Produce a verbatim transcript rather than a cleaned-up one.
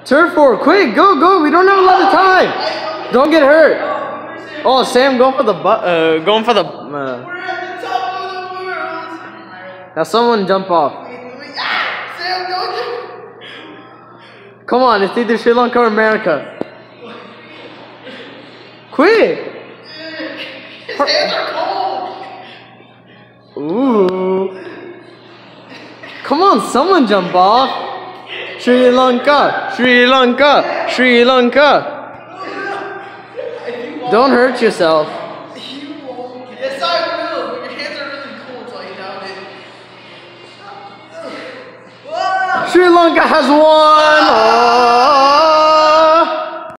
Turn four, quick, go, go. We don't have a lot of time. Don't get hurt. Oh, Sam, going for the bu uh, going for the. Uh. We're at the top of the world. Now someone jump off. Ah, Sam, don't you? Come on, it's either Sri Lanka or America. Quick. His hands are cold. Ooh. Come on, someone jump off. Sri Lanka, Sri Lanka, Sri Lanka. Don't hurt yourself. You won't. Yes, I will, but your hands are really cold, so I doubt it. Sri Lanka has won. Oh.